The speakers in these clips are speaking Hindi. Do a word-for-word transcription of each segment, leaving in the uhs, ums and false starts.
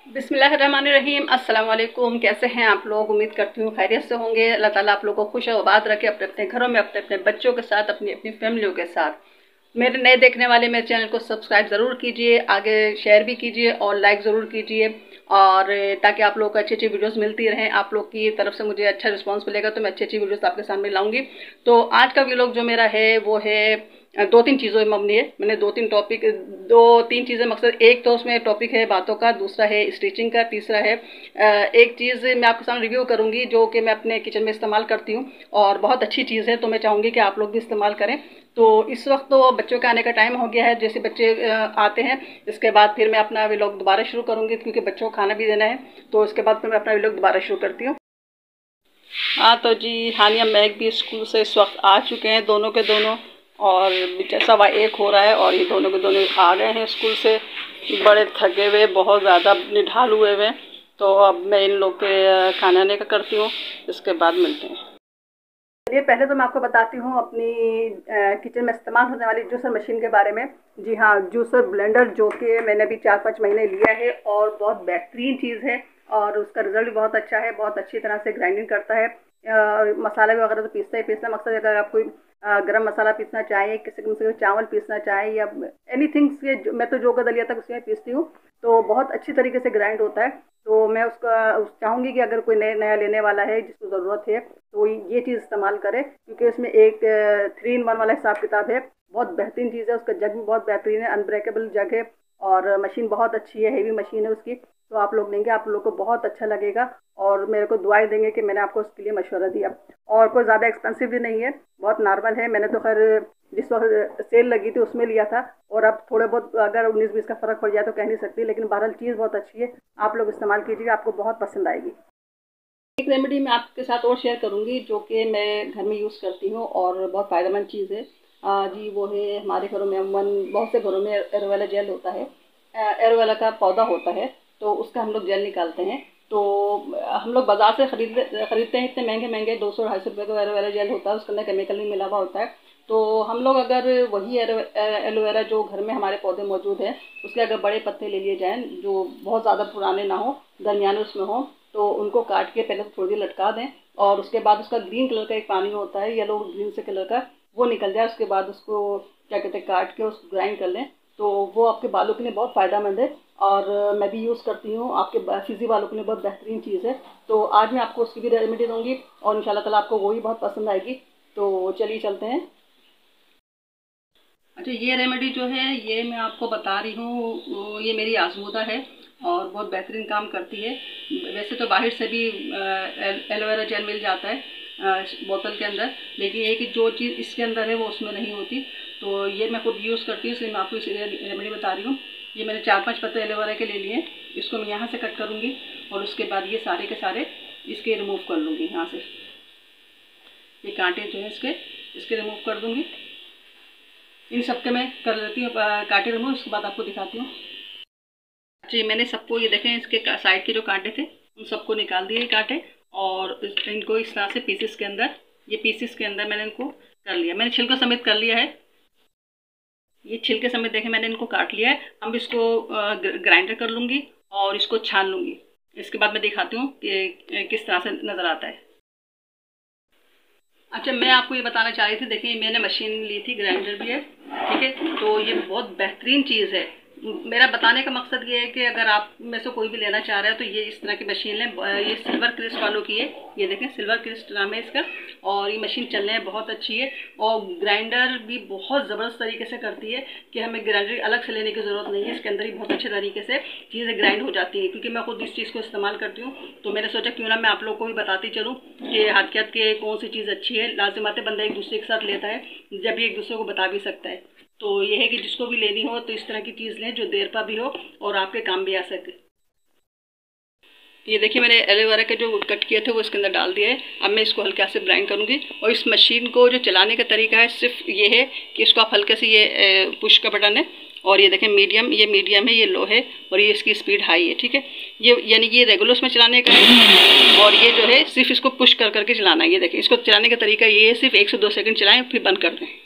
बिस्मिल्लाहिर्रहमानिर्रहीम। अस्सलाम वालेकुम। कैसे हैं आप लोग? उम्मीद करती हूँ खैरियत से होंगे। अल्लाह ताला आप लोगों को खुश और आबाद रखे अपने अपने घरों में, अपने अपने बच्चों के साथ, अपनी अपनी फैमिलियों के साथ। मेरे नए देखने वाले मेरे चैनल को सब्सक्राइब ज़रूर कीजिए, आगे शेयर भी कीजिए और लाइक ज़रूर कीजिए, और ताकि आप लोग को अच्छी अच्छी वीडियोस मिलती रहें। आप लोग की तरफ से मुझे अच्छा रिस्पांस मिलेगा तो मैं अच्छी अच्छी वीडियोस आपके सामने लाऊंगी। तो आज का व्लॉग जो मेरा है वो है दो तीन चीज़ों में मबनी है। मैंने दो तीन टॉपिक दो तीन चीज़ें मकसद, एक तो उसमें टॉपिक है बातों का, दूसरा है स्टिचिंग का, तीसरा है एक चीज़ मैं आपके सामने रिव्यू करूंगी जो कि मैं अपने किचन में इस्तेमाल करती हूँ और बहुत अच्छी चीज़ है, तो मैं चाहूँगी कि आप लोग भी इस्तेमाल करें। तो इस वक्त तो बच्चों के आने का टाइम हो गया है, जैसे बच्चे आते हैं इसके बाद फिर मैं अपना व्लॉग दोबारा शुरू करूँगी, क्योंकि बच्चों को खाना भी देना है। तो इसके बाद फिर मैं अपना व्लॉग दोबारा शुरू करती हूँ। हाँ तो जी, हानिया मैग भी स्कूल से इस वक्त आ चुके हैं, दोनों के दोनों, और सवा एक हो रहा है और ये दोनों के दोनों आ गए हैं स्कूल से, बड़े थके हुए, बहुत ज़्यादा निढाल हुए हुए। तो अब मैं इन लोग के खाना आने का करती हूँ, इसके बाद मिलते हैं। चलिए पहले तो मैं आपको बताती हूँ अपनी किचन में इस्तेमाल होने वाली जूसर मशीन के बारे में। जी हाँ, जूसर ब्लेंडर जो कि मैंने अभी चार पाँच महीने लिया है और बहुत बेहतरीन चीज़ है और उसका रिजल्ट भी बहुत अच्छा है। बहुत अच्छी तरह से ग्राइंडिंग करता है, मसाला वगैरह तो पीसता ही पीसता। मकसद अगर आप कोई गरम मसाला पीसना चाहें, किसी किसी को चावल पीसना चाहें या एनीथिंग से, मैं तो जो का दलिया तक उसमें पीसती हूँ, तो बहुत अच्छी तरीके से ग्राइंड होता है। तो मैं उसका उस चाहूँगी कि अगर कोई नया नया लेने वाला है जिसको ज़रूरत है तो ये चीज़ इस्तेमाल करे, क्योंकि इसमें एक थ्री इन वन वाला हिसाब किताब है। बहुत बेहतरीन चीज़ है, उसका जग भी बहुत बेहतरीन है, अनब्रेकेबल जग है और मशीन बहुत अच्छी है, हेवी मशीन है उसकी। तो आप लोग लेंगे, आप लोग को बहुत अच्छा लगेगा और मेरे को दुआएं देंगे कि मैंने आपको उसके लिए मशवरा दिया। और कोई ज़्यादा एक्सपेंसिव भी नहीं है, बहुत नॉर्मल है। मैंने तो खैर जिस वक्त सेल लगी थी उसमें लिया था, और अब थोड़े बहुत अगर उन्नीस बीस का फ़र्क पड़ जाए तो कह नहीं सकती, लेकिन बहरहाल चीज़ बहुत अच्छी है। आप लोग इस्तेमाल कीजिएगा, आपको बहुत पसंद आएगी। एक रेमेडी मैं आपके साथ और शेयर करूंगी जो कि मैं घर में यूज़ करती हूँ और बहुत फ़ायदेमंद चीज़ है। आ, जी वो है, हमारे घरों में अमूमन बहुत से घरों में एलोवेरा जेल होता है, एलोवेरा का पौधा होता है, तो उसका हम लोग जेल निकालते हैं। तो हम लोग बाज़ार से खरीद खरीदते हैं, इतने महंगे महंगे दो सौ ढाई सौ रुपये का एलोवेरा जेल होता है, उसके अंदर केमिकल नहीं मिला हुआ होता है। तो हम लोग अगर वही एलोवेरा जो घर में हमारे पौधे मौजूद हैं उसके अगर बड़े पत्ते ले लिए जाएँ जो बहुत ज़्यादा पुराने ना हो, दरमियाने उसमें हो, तो उनको काट के पहले थोड़ी देर लटका दें और उसके बाद उसका ग्रीन कलर का एक पानी होता है, येलो ग्रीन से कलर का, वो निकल जाए। उसके बाद उसको क्या कहते हैं, काट के उसको ग्राइंड कर लें, तो वो आपके बालों के लिए बहुत फ़ायदेमंद है और मैं भी यूज़ करती हूँ। आपके फिज़ी बालों के लिए बहुत बेहतरीन चीज़ है। तो आज मैं आपको उसकी भी रेमेडी दूँगी और इंशाल्लाह ताला आपको वो भी बहुत पसंद आएगी। तो चलिए चलते हैं। अच्छा, ये रेमेडी जो है ये मैं आपको बता रही हूँ, ये मेरी आजमूदा है और बहुत बेहतरीन काम करती है। वैसे तो बाहर से भी एलोवेरा जेल मिल जाता है बोतल के अंदर, लेकिन ये कि जो चीज़ इसके अंदर है वो उसमें नहीं होती। तो ये मैं खुद यूज़ करती हूँ, इसलिए मैं आपको इस रेमेडी बता रही हूँ। ये मैंने चार पांच पत्ते एलोवेरा के ले लिए, इसको मैं यहाँ से कट करूँगी और उसके बाद ये सारे के सारे इसके रिमूव कर लूँगी। यहाँ से ये कांटे जो है इसके इसके रिमूव कर दूँगी। इन सब के मैं कर लेती हूँ कांटे रिमूव, उसके बाद आपको दिखाती हूँ। जी मैंने सबको, ये देखें इसके साइड के जो कांटे थे उन सबको निकाल दिए कांटे, और इनको इस तरह से पीसेस के अंदर, ये पीसेस के अंदर मैंने इनको कर लिया। मैंने छिलका समेत कर लिया है, ये छिलके समेत देखें मैंने इनको काट लिया है। अब इसको ग्राइंडर कर लूँगी और इसको छान लूँगी। इसके बाद मैं दिखाती हूँ कि किस तरह से नज़र आता है। अच्छा, मैं आपको ये बताना चाह रही थी, देखिए मैंने मशीन ली थी, ग्राइंडर भी है, ठीक है। तो ये बहुत बेहतरीन चीज़ है। मेरा बताने का मकसद ये है कि अगर आप में से कोई भी लेना चाह रहा है तो ये इस तरह की मशीन लें। ये सिल्वर क्रिस्ट वालों की है, ये देखें सिल्वर क्रिस्ट नाम है इसका, और ये मशीन चलने में बहुत अच्छी है और ग्राइंडर भी बहुत ज़बरदस्त तरीके से करती है कि हमें ग्राइंडर अलग से लेने की ज़रूरत नहीं है। इसके अंदर ही बहुत अच्छे तरीके से चीज़ें ग्राइंड हो जाती हैं। क्योंकि मैं खुद इस चीज़ को इस्तेमाल करती हूँ, तो मैंने सोचा क्यों ना मैं आप लोग को भी बताती चलूँ कि हाथ के हाथ के कौन सी चीज़ अच्छी है। लाजिमाते बंदा एक दूसरे के साथ लेता है, जब भी एक दूसरे को बता भी सकता है। तो ये है कि जिसको भी लेनी हो तो इस तरह की चीज़ लें जो देर पा भी हो और आपके काम भी आ सके। ये देखिए मैंने एलोवेरा के जो कट किए थे वो इसके अंदर डाल दिए है। अब मैं इसको हल्के से ग्राइंड करूँगी और इस मशीन को जो चलाने का तरीका है सिर्फ ये है कि इसको आप हल्के से, ये पुश का बटन है और ये देखें मीडियम, ये मीडियम है, ये लो है और ये इसकी स्पीड हाई है, ठीक है। ये यानी कि ये रेगुलर में चलाने का है और ये जो है सिर्फ इसको पुश कर करके चलाना है। ये देखें इसको चलाने का तरीका ये है, सिर्फ एक से दो सेकंड चलाएं फिर बंद कर दें।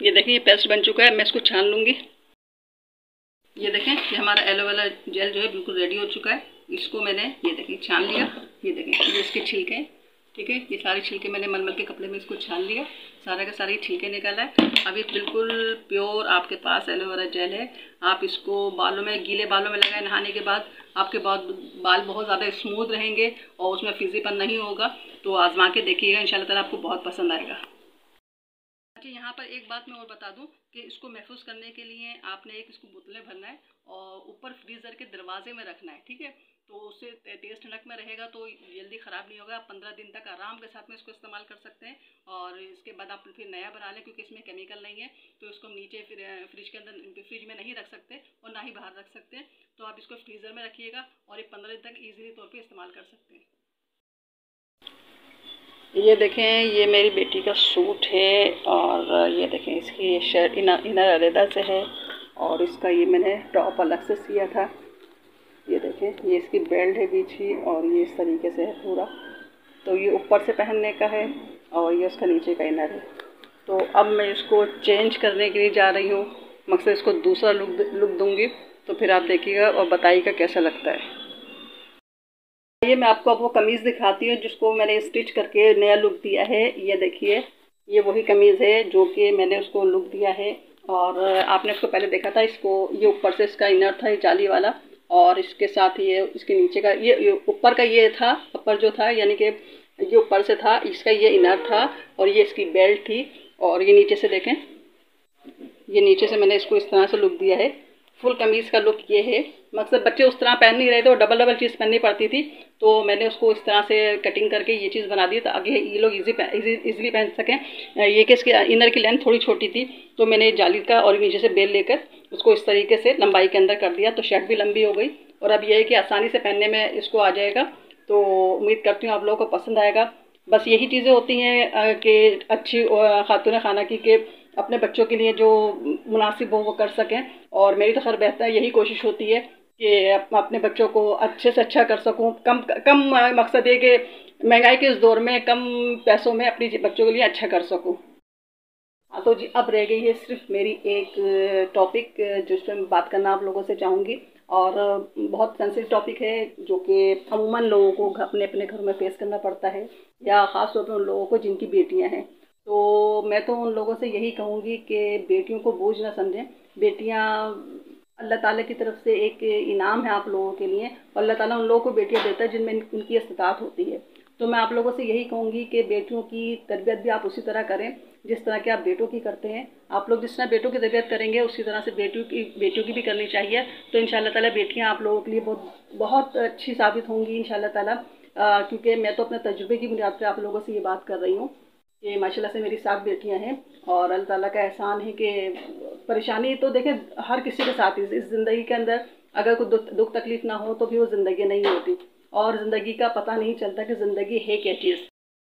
ये देखिए ये पेस्ट बन चुका है, मैं इसको छान लूँगी। ये देखें ये हमारा एलोवेरा जेल जो है बिल्कुल रेडी हो चुका है। इसको मैंने ये देखिए छान लिया। ये देखें ये इसके छिलके, ठीक है, ये सारे छिलके मैंने मलमल के कपड़े में इसको छान लिया, सारे का सारे छिलके निकाला है। अब ये बिल्कुल प्योर आपके पास एलोवेरा जेल है। आप इसको बालों में, गीले बालों में लगाए नहाने के बाद, आपके बाद बाल बहुत ज़्यादा स्मूथ रहेंगे और उसमें फिजीपन नहीं होगा। तो आजमा के देखिएगा, इंशाल्लाह ताला आपको बहुत पसंद आएगा। अच्छा यहाँ पर एक बात मैं और बता दूं कि इसको महफूज करने के लिए आपने एक इसको बोतलें भरना है और ऊपर फ्रीज़र के दरवाजे में रखना है, ठीक है। तो उससे तेज़ ठंडक में रहेगा तो जल्दी ख़राब नहीं होगा। आप पंद्रह दिन तक आराम के साथ में इसको इस्तेमाल कर सकते हैं और इसके बाद आप फिर नया बना लें, क्योंकि इसमें केमिकल नहीं है। तो इसको हम नीचे फिर फ्रिज के अंदर, फ्रिज में नहीं रख सकते और ना ही बाहर रख सकते हैं। तो आप इसको फ्रीज़र में रखिएगा और ये पंद्रह दिन तक ईजिली तौर पर इस्तेमाल कर सकते हैं। ये देखें ये मेरी बेटी का सूट है और ये देखें इसकी ये शर्ट इनर इनर अलग से है और इसका ये मैंने टॉप अलग से सिया था। ये देखें ये इसकी बेल्ट है पीछे और ये इस तरीके से है पूरा। तो ये ऊपर से पहनने का है और ये उसका नीचे का इनर है। तो अब मैं इसको चेंज करने के लिए जा रही हूँ, मकसद इसको दूसरा लुक लुक दूँगी। तो फिर आप देखिएगा और बताइएगा कैसा लगता है। ये मैं आपको अब वो कमीज़ दिखाती हूँ जिसको मैंने स्टिच करके नया लुक दिया है। ये देखिए ये वही कमीज़ है जो कि मैंने उसको लुक दिया है। और आपने इसको पहले देखा था, इसको ये ऊपर से इसका इनर था ये जाली वाला और इसके साथ ये इसके नीचे का ये ऊपर का ये था, ऊपर जो था यानी कि ये ऊपर से था, इसका ये इनर था और ये इसकी बेल्ट थी। और ये नीचे से देखें, ये नीचे से मैंने इसको इस तरह से लुक दिया है। फुल कमीज़ का लुक ये है। मकसद बच्चे उस तरह पहन नहीं रहे थे और डबल डबल चीज़ पहननी पड़ती थी, तो मैंने उसको इस तरह से कटिंग करके ये चीज़ बना दी ताकि ये लोग इजी इजीली पहन सकें। ये कि इसके इनर की लेंथ थोड़ी छोटी थी तो मैंने जाली का और नीचे से बेल लेकर उसको इस तरीके से लंबाई के अंदर कर दिया, तो शर्ट भी लंबी हो गई। और अब यह है कि आसानी से पहनने में इसको आ जाएगा। तो उम्मीद करती हूँ आप लोगों को पसंद आएगा। बस यही चीज़ें होती हैं कि अच्छी खातून खाना की के अपने बच्चों के लिए जो मुनासिब हो वो कर सकें। और मेरी तो खैर बेहतर यही कोशिश होती है कि अपने बच्चों को अच्छे से अच्छा कर सकूं। कम कम मकसद ये कि महंगाई के इस दौर में कम पैसों में अपने बच्चों के लिए अच्छा कर सकूं। हाँ तो जी अब रह गई है सिर्फ मेरी एक टॉपिक जिस पर मैं बात करना आप लोगों से चाहूँगी। और बहुत सेंसिटिव टॉपिक है जो कि अमूमन लोगों को अपने अपने घर में फेस करना पड़ता है, या ख़ास तौर पर उन लोगों को जिनकी बेटियां हैं। तो मैं तो उन लोगों से यही कहूँगी कि बेटियों को बोझ ना समझें। बेटियां अल्लाह ताला की तरफ से एक इनाम है आप लोगों के लिए, और अल्लाह ताला उन लोगों को बेटियां देता है जिनमें उनकी इस्तिताअत होती है। तो मैं आप लोगों से यही कहूँगी कि बेटियों की तरबियत भी आप उसी तरह करें जिस तरह के आप बेटों की करते हैं। आप लोग जिस तरह बेटों की तरबियत करेंगे उसी तरह से बेटियों की बेटियों की भी करनी चाहिए। तो इंशाल्लाह ताला बेटियां आप लोगों के लिए बहुत बहुत अच्छी साबित होंगी इंशाल्लाह ताला। क्योंकि मैं तो अपने तजुर्बे की बुनियाद पर आप लोगों से ये बात कर रही हूँ कि माशाल्लाह से मेरी सात बेटियां हैं और अल्लाह ताला का एहसान है कि परेशानी तो देखें हर किसी के साथ ही इस ज़िंदगी के अंदर अगर कोई दुख दुख तकलीफ ना हो तो भी वो ज़िंदगी नहीं होती, और ज़िंदगी का पता नहीं चलता कि ज़िंदगी है क्या चीज़।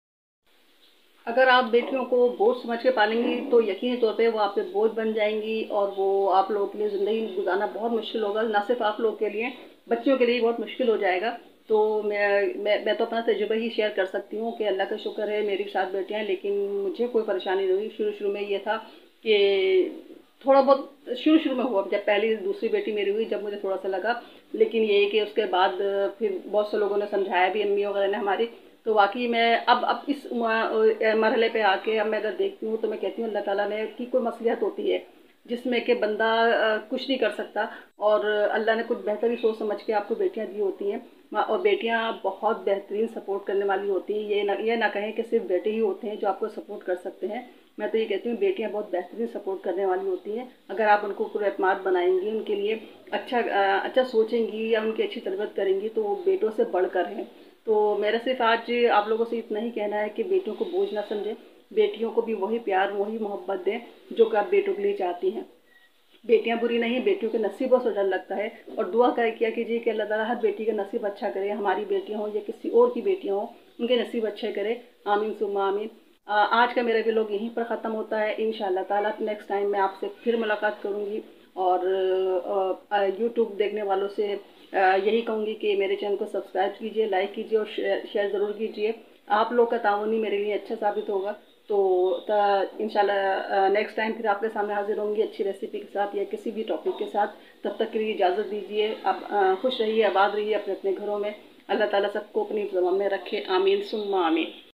अगर आप बेटियों को बोझ समझ के पालेंगी तो यकीनी तौर पे वो आप पे बोझ बन जाएंगी और वो आप लोगों के लिए ज़िंदगी गुजारना बहुत मुश्किल होगा। ना सिर्फ आप लोगों के लिए, बच्चियों के लिए बहुत मुश्किल हो जाएगा। तो मैं मैं मैं तो अपना तजुर्बा ही शेयर कर सकती हूँ कि अल्लाह का शुक्र है मेरी सात बेटियाँ हैं, लेकिन मुझे कोई परेशानी नहीं हुई। शुरू शुरू में ये था कि थोड़ा बहुत शुरू शुरू में हुआ, जब पहली दूसरी बेटी मेरी हुई जब मुझे थोड़ा सा लगा, लेकिन ये कि उसके बाद फिर बहुत से लोगों ने समझाया भी, अम्मी वगैरह ने हमारी। तो वाकई मैं अब अब इस मरहले पे आके अब मैं अगर देखती हूँ तो मैं कहती हूँ अल्लाह ताला ने की कोई मसलियत होती है जिसमें कि बंदा कुछ नहीं कर सकता, और अल्लाह ने कुछ बेहतर ही सोच समझ के आपको बेटियां दी होती हैं। और बेटियां बहुत बेहतरीन सपोर्ट करने वाली होती हैं। ये ना ये ना कहें कि सिर्फ बेटे ही होते हैं जो आपको सपोर्ट कर सकते हैं। मैं तो ये कहती हूँ बेटियां बहुत बेहतरीन सपोर्ट करने वाली होती हैं अगर आप उनको पूरा एतमाद बनाएंगी, उनके लिए अच्छा अच्छा सोचेंगी या उनकी अच्छी तरबियत करेंगी तो वो बेटों से बढ़कर हैं। तो मेरा सिर्फ आज आप लोगों से इतना ही कहना है कि बेटियों को बोझ ना समझें, बेटियों को भी वही प्यार वही मोहब्बत दें जो कि आप बेटों के लिए चाहती हैं। बेटियां बुरी नहीं, बेटियों के नसीबों से डर लगता है। और दुआ कर किया कीजिए कि अल्लाह ताला हर बेटी का नसीब अच्छा करे, हमारी बेटियां हों या किसी और की बेटियां हों उनके नसीब अच्छे करे। आमीन सुम्मा आमीन। आज का मेरा व्लॉग यहीं पर ख़त्म होता है। इंशाल्लाह ताला नेक्स्ट टाइम मैं आपसे फिर मुलाकात करूँगी। और यूट्यूब देखने वालों से यही कहूँगी कि मेरे चैनल को सब्सक्राइब कीजिए, लाइक कीजिए और शेयर ज़रूर कीजिए। आप लोग का ताउन ही मेरे लिए अच्छा साबित होगा। तो इंशाल्लाह नेक्स्ट टाइम फिर आपके सामने हाजिर होंगी अच्छी रेसिपी के साथ या किसी भी टॉपिक के साथ। तब तक के लिए इजाज़त दीजिए। आप अ, खुश रहिए, आबाद रहिए अपने अपने घरों में। अल्लाह ताला सबको अपनी ज़बान में रखे। आमीन सुम्मा आमीन।